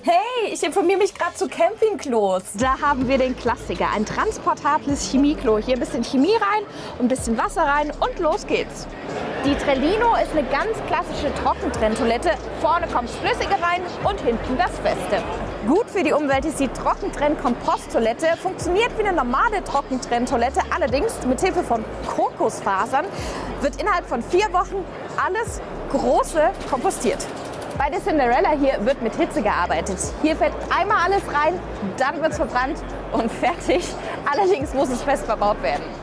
Hey, ich informiere mich gerade zu Campingklos. Da haben wir den Klassiker, ein transportables Chemieklo. Hier ein bisschen Chemie rein, ein bisschen Wasser rein und los geht's. Die Trellino ist eine ganz klassische Trockentrenntoilette. Vorne kommt das Flüssige rein und hinten das Feste. Gut für die Umwelt ist die Trockentrenn-Komposttoilette. Funktioniert wie eine normale Trockentrenntoilette, allerdings mit Hilfe von Kokosfasern wird innerhalb von 4 Wochen alles Große kompostiert. Bei der Cinderella hier wird mit Hitze gearbeitet. Hier fällt einmal alles rein, dann wird es verbrannt und fertig. Allerdings muss es fest verbaut werden.